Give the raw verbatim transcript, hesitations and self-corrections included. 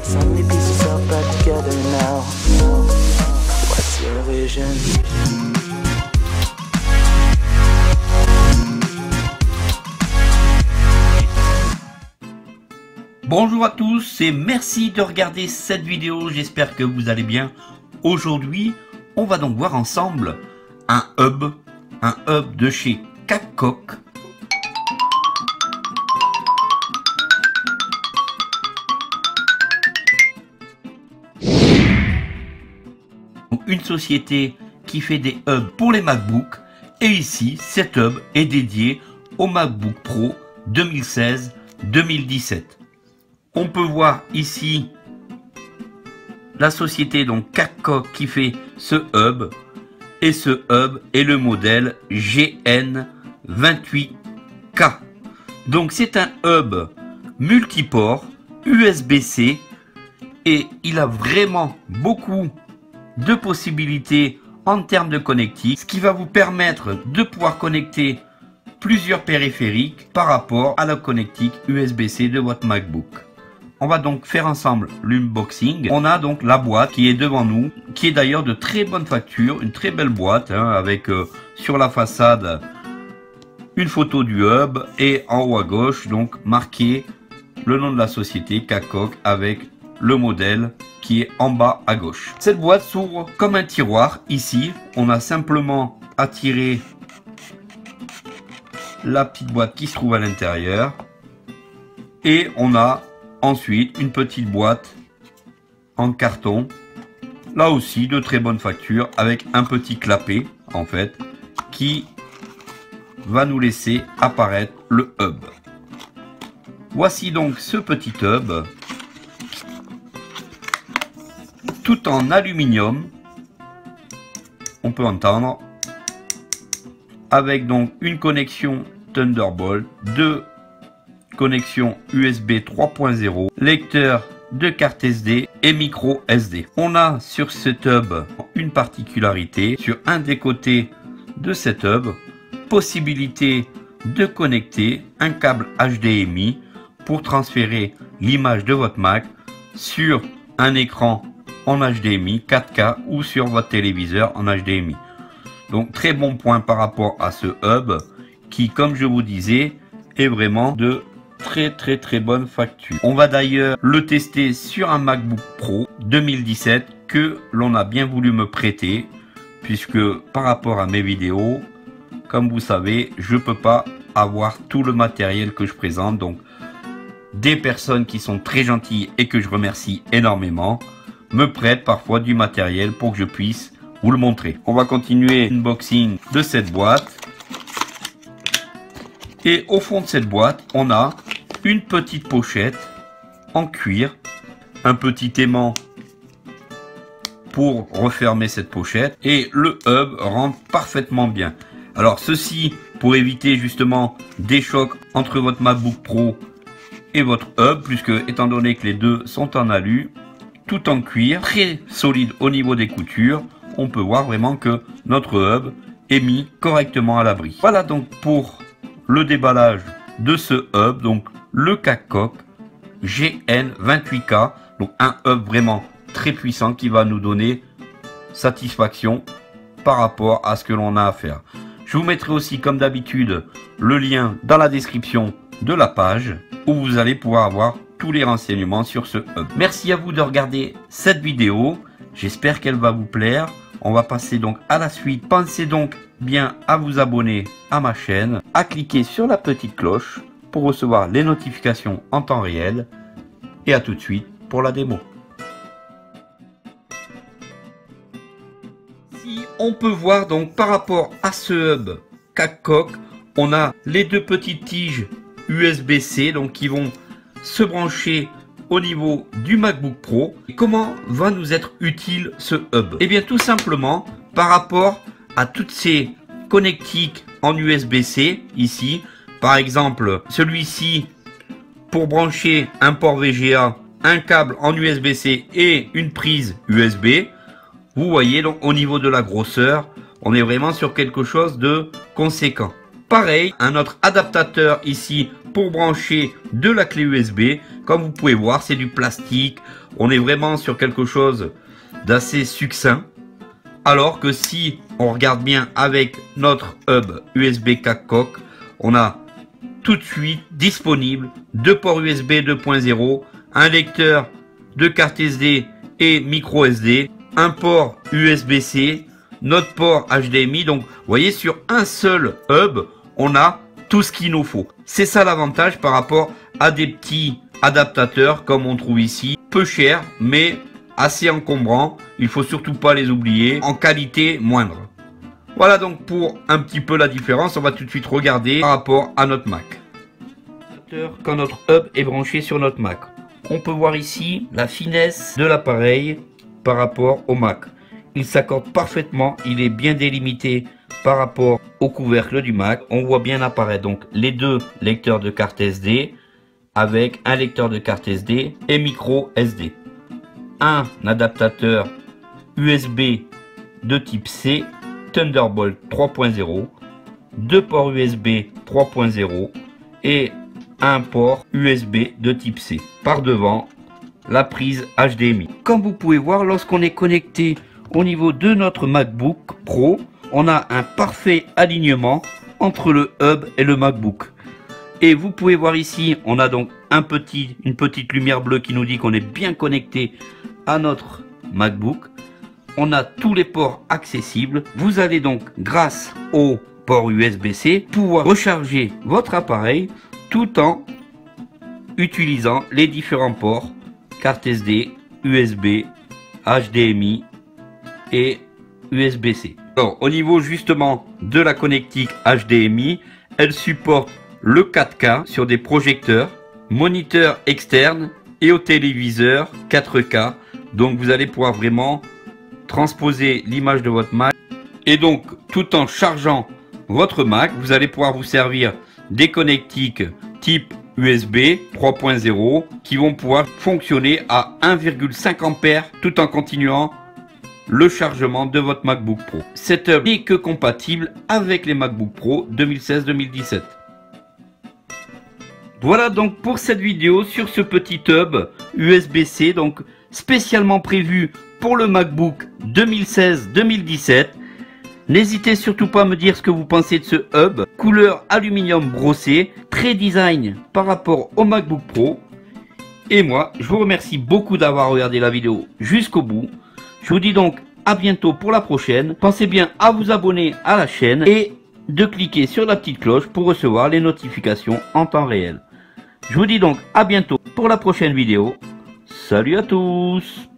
So many pieces all back together now. What's your vision? Bonjour à tous et merci de regarder cette vidéo, j'espère que vous allez bien. Aujourd'hui, on va donc voir ensemble un hub, un hub de chez Kakok. Une société qui fait des hubs pour les MacBook, et ici, cet hub est dédié au MacBook Pro deux mille seize deux mille dix-sept. On peut voir ici la société donc Kakok qui fait ce hub, et ce hub est le modèle G N vingt-huit K. Donc c'est un hub multiport U S B C et il a vraiment beaucoup de possibilités en termes de connectique, ce qui va vous permettre de pouvoir connecter plusieurs périphériques par rapport à la connectique U S B C de votre MacBook. On va donc faire ensemble l'unboxing. On a donc la boîte qui est devant nous, qui est d'ailleurs de très bonne facture, une très belle boîte, hein, avec euh, sur la façade une photo du hub et en haut à gauche donc marqué le nom de la société Kakok avec le modèle qui est en bas à gauche. Cette boîte s'ouvre comme un tiroir. Ici, on a simplement à tirer la petite boîte qui se trouve à l'intérieur et on a ensuite une petite boîte en carton, là aussi de très bonne facture, avec un petit clapet en fait qui va nous laisser apparaître le hub. Voici donc ce petit hub tout en aluminium, on peut entendre, avec donc une connexion Thunderbolt, deux connexion U S B trois point zéro, lecteur de carte S D et micro S D. On a sur cet hub une particularité, sur un des côtés de cet hub, possibilité de connecter un câble H D M I pour transférer l'image de votre Mac sur un écran en H D M I quatre K ou sur votre téléviseur en H D M I. Donc très bon point par rapport à ce hub qui, comme je vous disais, est vraiment de très très très bonne facture. On va d'ailleurs le tester sur un MacBook Pro deux mille dix-sept que l'on a bien voulu me prêter, puisque par rapport à mes vidéos, comme vous savez, je peux pas avoir tout le matériel que je présente. Donc des personnes qui sont très gentilles et que je remercie énormément me prêtent parfois du matériel pour que je puisse vous le montrer. On va continuer l'unboxing de cette boîte. Et au fond de cette boîte, on a une petite pochette en cuir, un petit aimant pour refermer cette pochette, et le hub rentre parfaitement bien. Alors ceci pour éviter justement des chocs entre votre MacBook Pro et votre hub, puisque étant donné que les deux sont en alu, tout en cuir, très solide au niveau des coutures, on peut voir vraiment que notre hub est mis correctement à l'abri. Voilà donc pour le déballage de ce hub, donc le Kakok G N vingt-huit K, donc un hub vraiment très puissant qui va nous donner satisfaction par rapport à ce que l'on a à faire. Je vous mettrai aussi comme d'habitude le lien dans la description de la page où vous allez pouvoir avoir tous les renseignements sur ce hub. Merci à vous de regarder cette vidéo, j'espère qu'elle va vous plaire. On va passer donc à la suite. Pensez donc bien à vous abonner à ma chaîne, à cliquer sur la petite cloche pour recevoir les notifications en temps réel, et à tout de suite pour la démo. Si on peut voir donc par rapport à ce hub Kakok, on a les deux petites tiges U S B C donc qui vont se brancher au niveau du MacBook Pro. Et comment va nous être utile ce hub? Et bien tout simplement par rapport à toutes ces connectiques en U S B C ici, par exemple celui-ci pour brancher un port V G A, un câble en U S B C et une prise U S B. Vous voyez donc au niveau de la grosseur, on est vraiment sur quelque chose de conséquent. Pareil, un autre adaptateur ici pour brancher de la clé U S B. Comme vous pouvez voir, c'est du plastique. On est vraiment sur quelque chose d'assez succinct. Alors que si on regarde bien avec notre hub U S B quatre coques, on a tout de suite disponible deux ports U S B deux point zéro, un lecteur de carte S D et micro S D, un port U S B C, notre port H D M I. Donc vous voyez, sur un seul hub, on a tout ce qu'il nous faut. C'est ça l'avantage par rapport à des petits adaptateurs comme on trouve ici, peu cher mais assez encombrant. Il faut surtout pas les oublier, en qualité moindre. Voilà donc pour un petit peu la différence. On va tout de suite regarder par rapport à notre Mac. Quand notre hub est branché sur notre Mac, on peut voir ici la finesse de l'appareil par rapport au Mac. Il s'accorde parfaitement, il est bien délimité par rapport au couvercle du Mac. On voit bien apparaître donc les deux lecteurs de carte S D avec un lecteur de carte S D et micro S D. Un adaptateur U S B de type C, Thunderbolt trois point zéro, deux ports U S B trois point zéro et un port U S B de type C. Par devant, la prise H D M I. Comme vous pouvez voir, lorsqu'on est connecté au niveau de notre MacBook Pro, on a un parfait alignement entre le hub et le MacBook. Et vous pouvez voir ici, on a donc un petit, une petite lumière bleue qui nous dit qu'on est bien connecté à notre MacBook. On a tous les ports accessibles. Vous allez donc, grâce au port U S B C, pouvoir recharger votre appareil tout en utilisant les différents ports carte S D, U S B, H D M I et U S B C. Alors, au niveau justement de la connectique H D M I, elle supporte le quatre K sur des projecteurs, moniteur externe et au téléviseur quatre K. Donc vous allez pouvoir vraiment transposer l'image de votre Mac. Et donc tout en chargeant votre Mac, vous allez pouvoir vous servir des connectiques type U S B trois point zéro qui vont pouvoir fonctionner à un virgule cinq ampères tout en continuant le chargement de votre MacBook Pro. Cette hub n'est que compatible avec les MacBook Pro deux mille seize deux mille dix-sept. Voilà donc pour cette vidéo sur ce petit hub U S B C, donc spécialement prévu pour le MacBook deux mille seize deux mille dix-sept. N'hésitez surtout pas à me dire ce que vous pensez de ce hub, couleur aluminium brossé, très design par rapport au MacBook Pro. Et moi, je vous remercie beaucoup d'avoir regardé la vidéo jusqu'au bout. Je vous dis donc à bientôt pour la prochaine. Pensez bien à vous abonner à la chaîne et de cliquer sur la petite cloche pour recevoir les notifications en temps réel. Je vous dis donc à bientôt pour la prochaine vidéo. Salut à tous!